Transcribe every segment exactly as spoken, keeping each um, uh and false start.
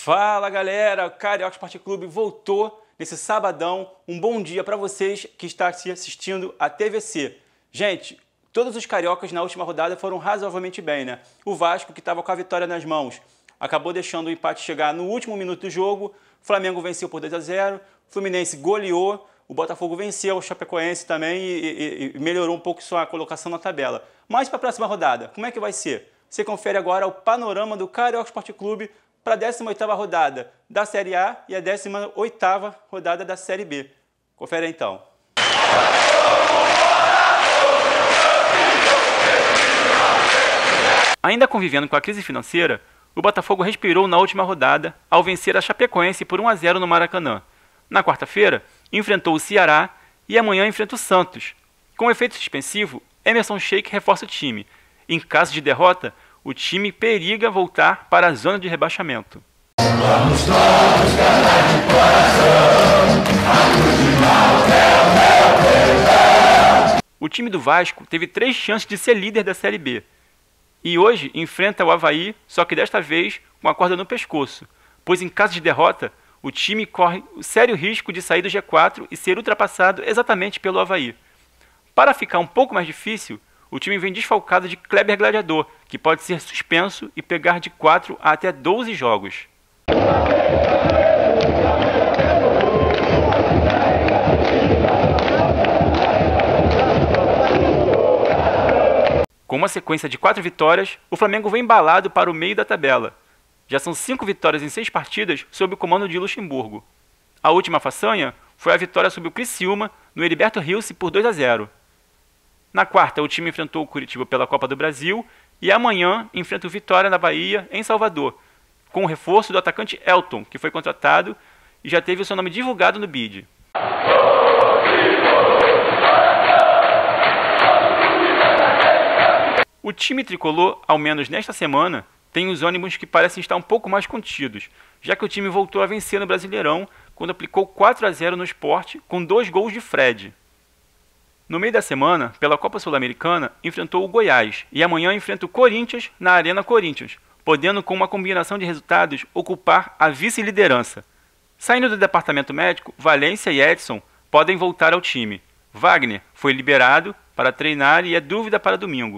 Fala galera, o Carioca Esporte Clube voltou nesse sabadão. Um bom dia para vocês que estão assistindo a T V C. Gente, todos os cariocas na última rodada foram razoavelmente bem, né? O Vasco, que estava com a vitória nas mãos, acabou deixando o empate chegar no último minuto do jogo. O Flamengo venceu por dois a zero, o Fluminense goleou, o Botafogo venceu, o Chapecoense também e, e, e melhorou um pouco sua colocação na tabela. Mas para a próxima rodada, como é que vai ser? Você confere agora o panorama do Carioca Esporte Clube para a décima oitava rodada da Série A e a décima oitava rodada da Série B. Confere aí, então. Ainda convivendo com a crise financeira, o Botafogo respirou na última rodada ao vencer a Chapecoense por um a zero no Maracanã. Na quarta-feira, enfrentou o Ceará e amanhã enfrenta o Santos. Com efeito suspensivo, Emerson Sheik reforça o time. Em caso de derrota, o time periga voltar para a zona de rebaixamento. Vamos todos cantar de coração, o time do Vasco teve três chances de ser líder da Série B. E hoje enfrenta o Avaí, só que desta vez com a corda no pescoço, pois em caso de derrota, o time corre o sério risco de sair do G quatro e ser ultrapassado exatamente pelo Avaí. Para ficar um pouco mais difícil, o time vem desfalcado de Kleber Gladiador, que pode ser suspenso e pegar de quatro a até doze jogos. Com uma sequência de quatro vitórias, o Flamengo vem embalado para o meio da tabela. Já são cinco vitórias em seis partidas sob o comando de Luxemburgo. A última façanha foi a vitória sobre o Criciúma no Heriberto Rilse por dois a zero. Na quarta, o time enfrentou o Curitiba pela Copa do Brasil e amanhã enfrenta o Vitória na Bahia, em Salvador, com o reforço do atacante Elton, que foi contratado e já teve o seu nome divulgado no B I D. O time tricolor, ao menos nesta semana, tem os ânimos que parecem estar um pouco mais contidos, já que o time voltou a vencer no Brasileirão quando aplicou quatro a zero no Sport com dois gols de Fred. No meio da semana, pela Copa Sul-Americana, enfrentou o Goiás e amanhã enfrenta o Corinthians na Arena Corinthians, podendo com uma combinação de resultados ocupar a vice-liderança. Saindo do departamento médico, Valência e Edson podem voltar ao time. Wagner foi liberado para treinar e é dúvida para domingo.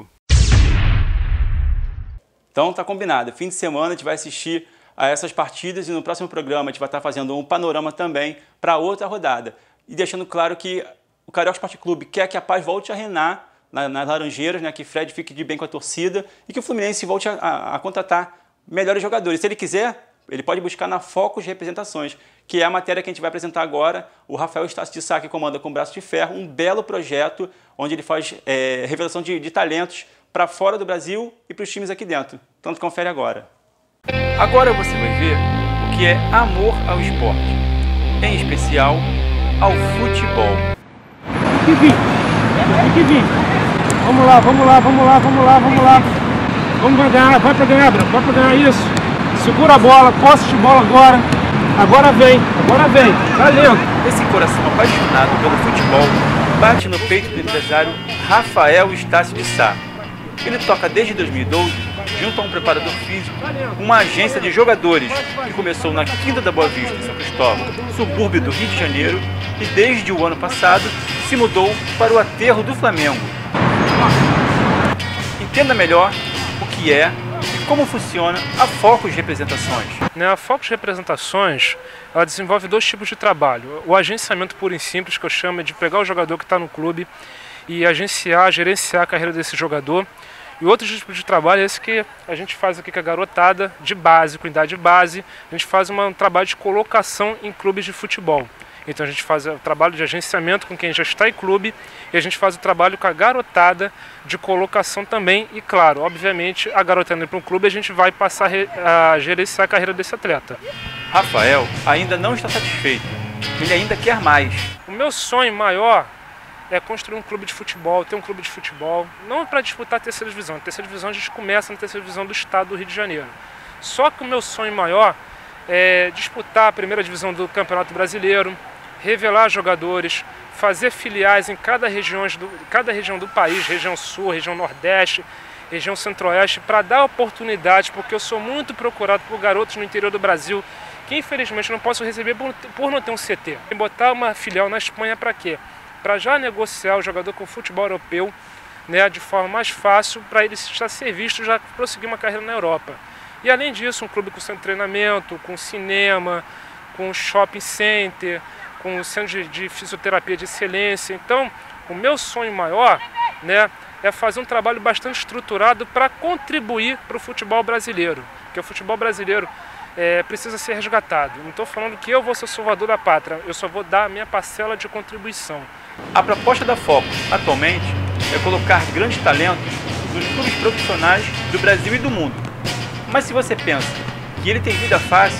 Então tá combinado, fim de semana a gente vai assistir a essas partidas e no próximo programa a gente vai estar fazendo um panorama também para outra rodada. E deixando claro que o Carioca Esporte Clube quer que a paz volte a reinar na, nas Laranjeiras, né, que Fred fique de bem com a torcida e que o Fluminense volte a, a, a contratar melhores jogadores. Se ele quiser, ele pode buscar na Focus Representações, que é a matéria que a gente vai apresentar agora. O Rafael Estácio de Sá, que comanda com o braço de ferro, um belo projeto onde ele faz é, revelação de, de talentos para fora do Brasil e para os times aqui dentro. Então confere agora. Agora você vai ver o que é amor ao esporte, em especial ao futebol. Tem que vir, tem que vir. Vamos lá, vamos lá, vamos lá, vamos lá, vamos lá. Vamos pra ganhar, vai pra ganhar, Bruno, vai pra ganhar isso. Segura a bola, posse de bola agora. Agora vem, agora vem, tá lento. Esse coração apaixonado pelo futebol bate no peito do empresário Rafael Estácio de Sá. Ele toca desde dois mil e doze, junto a um preparador físico, uma agência de jogadores que começou na Quinta da Boa Vista, em São Cristóvão, subúrbio do Rio de Janeiro, e desde o ano passado se mudou para o aterro do Flamengo. Entenda melhor o que é e como funciona a Focus Representações. A Focus Representações, ela desenvolve dois tipos de trabalho. O agenciamento puro e simples, que eu chamo de pegar o jogador que está no clube e agenciar, gerenciar a carreira desse jogador. E outro tipo de trabalho é esse que a gente faz aqui com a garotada de base, com idade base. A gente faz uma, um trabalho de colocação em clubes de futebol. Então a gente faz o trabalho de agenciamento com quem já está em clube e a gente faz o trabalho com a garotada de colocação também. E claro, obviamente, a garotada indo para um clube, a gente vai passar a gerenciar a carreira desse atleta. Rafael ainda não está satisfeito, ele ainda quer mais. O meu sonho maior é construir um clube de futebol, ter um clube de futebol, não para disputar a terceira divisão. A terceira divisão a gente começa na terceira divisão do estado do Rio de Janeiro. Só que o meu sonho maior é disputar a primeira divisão do Campeonato Brasileiro, revelar jogadores, fazer filiais em cada região do, cada região do país, região sul, região nordeste, região centro-oeste, para dar oportunidade, porque eu sou muito procurado por garotos no interior do Brasil, que infelizmente não posso receber por, por não ter um C T. E botar uma filial na Espanha para quê? Para já negociar o jogador com o futebol europeu, né, de forma mais fácil, para ele já ser visto, já prosseguir uma carreira na Europa. E além disso, um clube com centro de treinamento, com cinema, com shopping center, com centro de, de fisioterapia de excelência. Então, o meu sonho maior, né, é fazer um trabalho bastante estruturado para contribuir para o futebol brasileiro. Porque o futebol brasileiro é, precisa ser resgatado. Não estou falando que eu vou ser o salvador da pátria, eu só vou dar a minha parcela de contribuição. A proposta da Focus, atualmente, é colocar grandes talentos nos clubes profissionais do Brasil e do mundo. Mas se você pensa que ele tem vida fácil,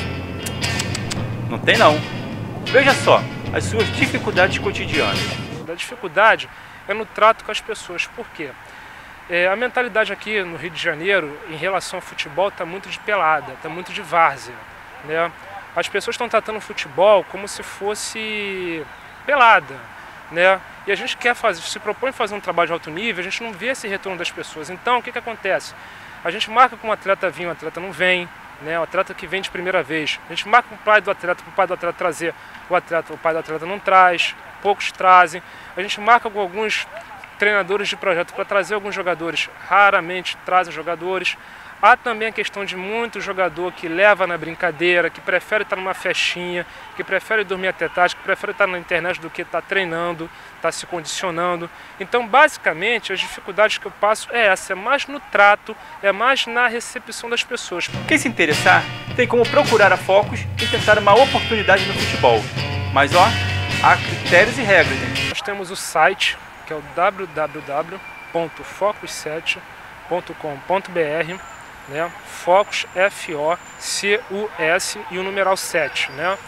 não tem não. Veja só as suas dificuldades cotidianas. A dificuldade é no trato com as pessoas. Por quê? É, a mentalidade aqui no Rio de Janeiro, em relação ao futebol, está muito de pelada, está muito de várzea, né? As pessoas estão tratando o futebol como se fosse pelada, né? E a gente quer fazer, se propõe fazer um trabalho de alto nível, a gente não vê esse retorno das pessoas. Então, o que que acontece? A gente marca com um atleta vir, o atleta não vem, né? O atleta que vem de primeira vez. A gente marca com o pai do atleta, para o pai do atleta trazer, o atleta, o pai do atleta não traz, poucos trazem. A gente marca com alguns treinadores de projeto para trazer alguns jogadores, raramente trazem jogadores. Há também a questão de muito jogador que leva na brincadeira, que prefere estar numa festinha, que prefere dormir até tarde, que prefere estar na internet do que estar treinando, estar se condicionando. Então, basicamente, as dificuldades que eu passo é essa, é mais no trato, é mais na recepção das pessoas. Quem se interessar, tem como procurar a Focus e tentar uma oportunidade no futebol. Mas, ó, há critérios e regras, hein? Nós temos o site, que é o w w w ponto focus sete ponto com ponto b r, né? Focus, F O C U S e o numeral sete, né?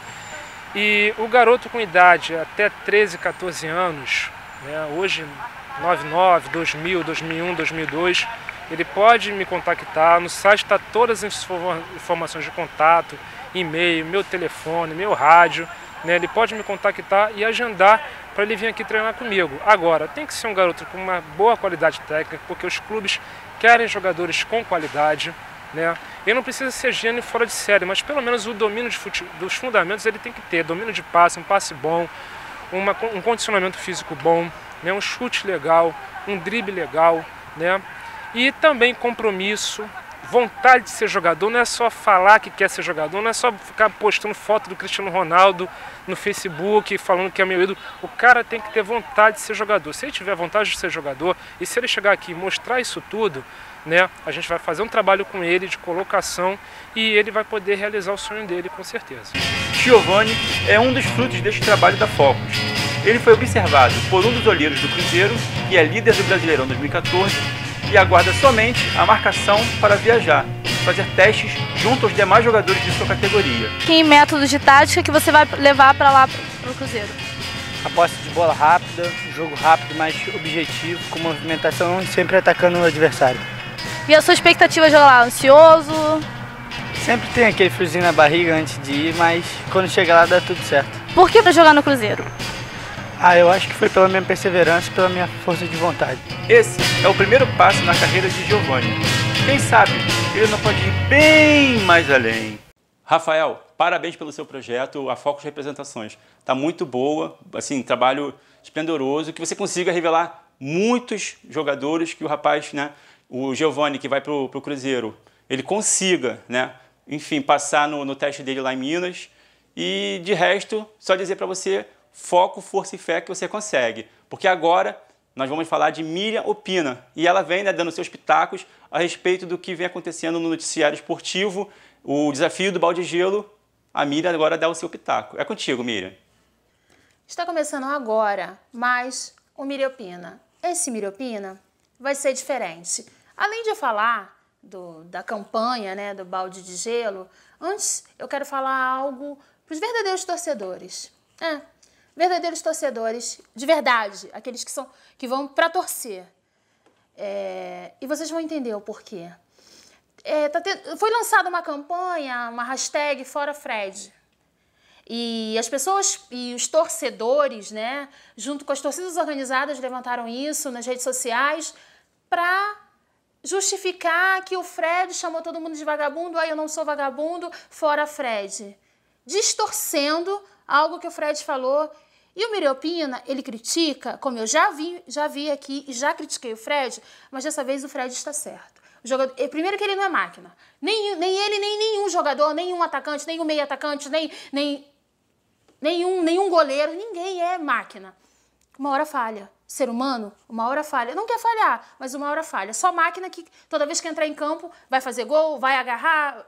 E o garoto com idade até treze, quatorze anos, né? Hoje noventa e nove, dois mil, dois mil e um, dois mil e dois, ele pode me contactar. No site está todas as informações de contato, e-mail, meu telefone, meu rádio, né? Ele pode me contactar e agendar para ele vir aqui treinar comigo. Agora, tem que ser um garoto com uma boa qualidade técnica, porque os clubes querem jogadores com qualidade, né? Ele não precisa ser gênio fora de série, mas pelo menos o domínio de fute... dos fundamentos ele tem que ter. Domínio de passe, um passe bom, uma... um condicionamento físico bom, né? Um chute legal, um drible legal, né? E também compromisso, vontade de ser jogador. Não é só falar que quer ser jogador, não é só ficar postando foto do Cristiano Ronaldo no Facebook, falando que é meu ídolo. O cara tem que ter vontade de ser jogador. Se ele tiver vontade de ser jogador, e se ele chegar aqui e mostrar isso tudo, né, a gente vai fazer um trabalho com ele de colocação e ele vai poder realizar o sonho dele, com certeza. Giovani é um dos frutos deste trabalho da Focus. Ele foi observado por um dos olheiros do Cruzeiro, que é líder do Brasileirão dois mil e quatorze, e aguarda somente a marcação para viajar, fazer testes junto aos demais jogadores de sua categoria. Que métodos de tática que você vai levar para lá para o Cruzeiro? A posse de bola rápida, um jogo rápido, mais objetivo, com movimentação e sempre atacando o adversário. E a sua expectativa de jogar lá? Ansioso? Sempre tem aquele friozinho na barriga antes de ir, mas quando chega lá dá tudo certo. Por que para jogar no Cruzeiro? Ah, eu acho que foi pela minha perseverança e pela minha força de vontade. Esse é o primeiro passo na carreira de Giovani. Quem sabe ele não pode ir bem mais além. Rafael, parabéns pelo seu projeto, a Focus Representações. Está muito boa, assim, trabalho esplendoroso, que você consiga revelar muitos jogadores que o rapaz, né, o Giovani, que vai para o Cruzeiro, ele consiga, né, enfim, passar no, no teste dele lá em Minas. E de resto, só dizer para você, foco, força e fé que você consegue. Porque agora nós vamos falar de Miriam Opina. E ela vem, né, dando seus pitacos a respeito do que vem acontecendo no noticiário esportivo, o desafio do balde de gelo. A Miriam agora dá o seu pitaco. É contigo, Miriam. Está começando agora, mas o Miriam Opina. Esse Miriam Opina vai ser diferente. Além de eu falar do, da campanha, né, do balde de gelo, antes eu quero falar algo para os verdadeiros torcedores. É, verdadeiros torcedores de verdade, aqueles que, são, que vão para torcer. É, e vocês vão entender o porquê. É, tá tendo, foi lançada uma campanha, uma hashtag Fora Fred. E as pessoas e os torcedores, né, junto com as torcidas organizadas, levantaram isso nas redes sociais para justificar que o Fred chamou todo mundo de vagabundo, ah, eu não sou vagabundo, fora Fred. Distorcendo algo que o Fred falou. E o Miriam Pina, ele critica, como eu já vi, já vi aqui e já critiquei o Fred, mas dessa vez o Fred está certo. O jogador, primeiro que ele não é máquina. Nem, nem ele, nem nenhum jogador, nenhum atacante, nenhum meio atacante, nem, nem, nenhum, nenhum goleiro, ninguém é máquina. Uma hora falha. Ser humano, uma hora falha. Não quer falhar, mas uma hora falha. Só máquina que toda vez que entrar em campo vai fazer gol, vai agarrar.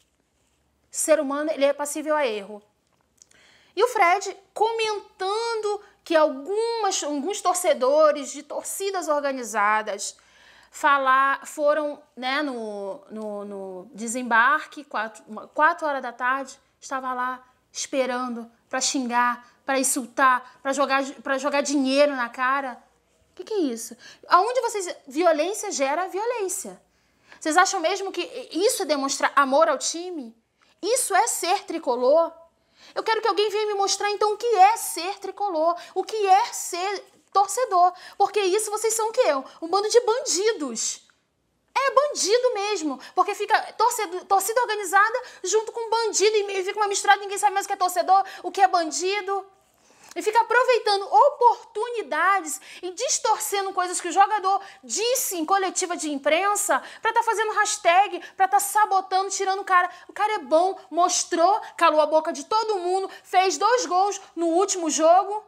Ser humano, ele é passível a erro. E o Fred comentando que algumas, alguns torcedores de torcidas organizadas falar, foram, né, no, no, no desembarque, quatro, quatro horas da tarde, estava lá esperando para xingar, para insultar, para jogar, para jogar dinheiro na cara. O que, que é isso? Aonde vocês... Violência gera violência. Vocês acham mesmo que isso é demonstrar amor ao time? Isso é ser tricolor? Eu quero que alguém venha me mostrar, então, o que é ser tricolor, o que é ser torcedor. Porque isso vocês são o quê? Um bando de bandidos. É bandido mesmo, porque fica torcedor, torcida organizada junto com bandido e fica uma misturada, ninguém sabe mais o que é torcedor, o que é bandido. E fica aproveitando oportunidades e distorcendo coisas que o jogador disse em coletiva de imprensa para estar tá fazendo hashtag, para estar tá sabotando, tirando o cara. O cara é bom, mostrou, calou a boca de todo mundo, fez dois gols no último jogo,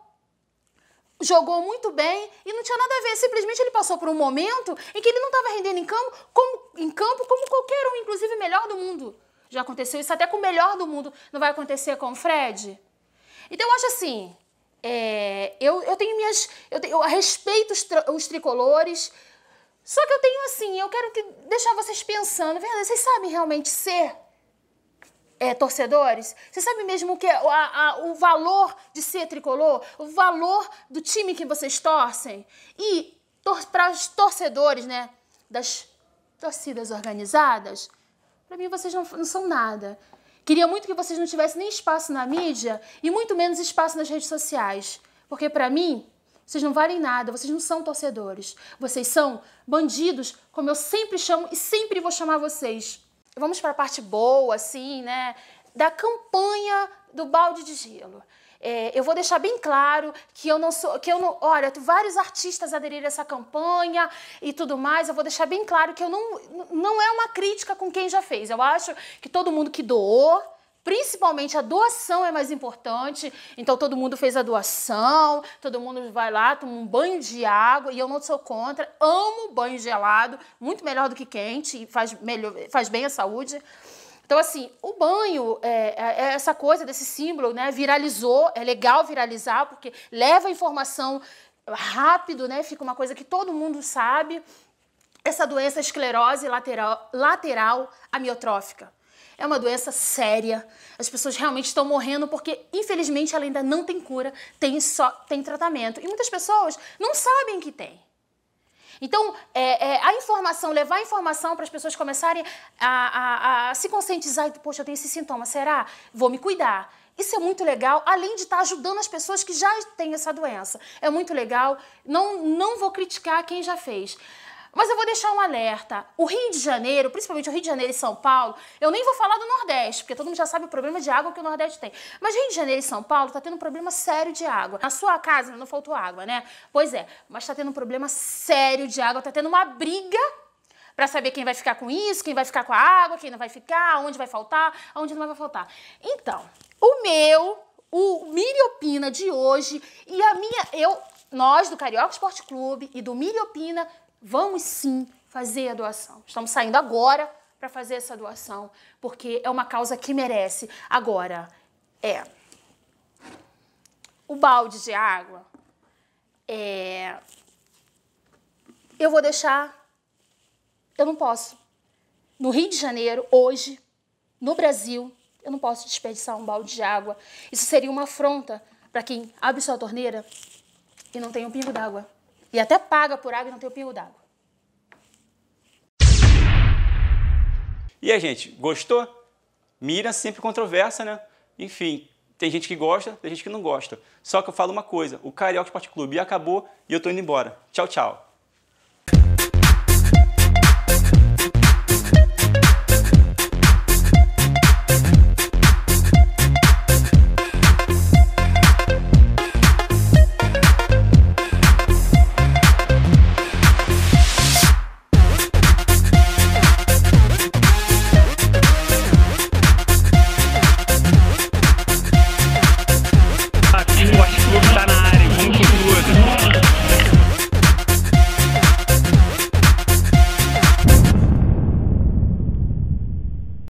jogou muito bem e não tinha nada a ver. Simplesmente ele passou por um momento em que ele não estava rendendo em campo, como, em campo como qualquer um, inclusive o melhor do mundo. Já aconteceu isso até com o melhor do mundo. Não vai acontecer com o Fred? Então eu acho assim... É, eu, eu tenho minhas... Eu, tenho, eu respeito os, os tricolores, só que eu tenho assim, eu quero que, deixar vocês pensando, verdade, vocês sabem realmente ser é, torcedores? Vocês sabem mesmo o, que é, a, a, o valor de ser tricolor? O valor do time que vocês torcem? E tor para os torcedores, né, das torcidas organizadas, para mim vocês não, não são nada. Queria muito que vocês não tivessem nem espaço na mídia e muito menos espaço nas redes sociais. Porque, para mim, vocês não valem nada, vocês não são torcedores. Vocês são bandidos, como eu sempre chamo e sempre vou chamar vocês. Vamos para a parte boa, assim, né, da campanha do balde de gelo. É, eu vou deixar bem claro que eu não sou, que eu não, olha, vários artistas aderiram a essa campanha e tudo mais, eu vou deixar bem claro que eu não, não é uma crítica com quem já fez. Eu acho que todo mundo que doou, principalmente a doação é mais importante, então todo mundo fez a doação, todo mundo vai lá, toma um banho de água, e eu não sou contra, amo banho gelado, muito melhor do que quente, e faz, melhor, faz bem à saúde. Então, assim, o banho, é, é essa coisa desse símbolo, né, viralizou, é legal viralizar, porque leva a informação rápido, né, fica uma coisa que todo mundo sabe. Essa doença esclerose lateral, lateral amiotrófica é uma doença séria, as pessoas realmente estão morrendo porque, infelizmente, ela ainda não tem cura, tem, só, tem tratamento. E muitas pessoas não sabem que tem. Então, é, é, a informação, levar a informação para as pessoas começarem a, a, a se conscientizar, poxa, eu tenho esse sintoma, será? Vou me cuidar. Isso é muito legal, além de estar ajudando as pessoas que já têm essa doença. É muito legal, não, não vou criticar quem já fez. Mas eu vou deixar um alerta. O Rio de Janeiro, principalmente o Rio de Janeiro e São Paulo, eu nem vou falar do Nordeste, porque todo mundo já sabe o problema de água que o Nordeste tem. Mas Rio de Janeiro e São Paulo está tendo um problema sério de água. Na sua casa não faltou água, né? Pois é, mas está tendo um problema sério de água, está tendo uma briga para saber quem vai ficar com isso, quem vai ficar com a água, quem não vai ficar, onde vai faltar, onde não vai faltar. Então, o meu, o Miriopina de hoje e a minha, eu, nós do Carioca Esporte Clube e do Miriopina, vamos sim fazer a doação. Estamos saindo agora para fazer essa doação, porque é uma causa que merece. Agora, é o balde de água, é, eu vou deixar, eu não posso. No Rio de Janeiro, hoje, no Brasil, eu não posso desperdiçar um balde de água. Isso seria uma afronta para quem abre sua torneira e não tem um pingo d'água. E até paga por água e não tem o pingo d'água. E aí, gente, gostou? Miriam sempre controversa, né? Enfim, tem gente que gosta, tem gente que não gosta. Só que eu falo uma coisa, o Carioca Esporte Clube acabou e eu tô indo embora. Tchau, tchau.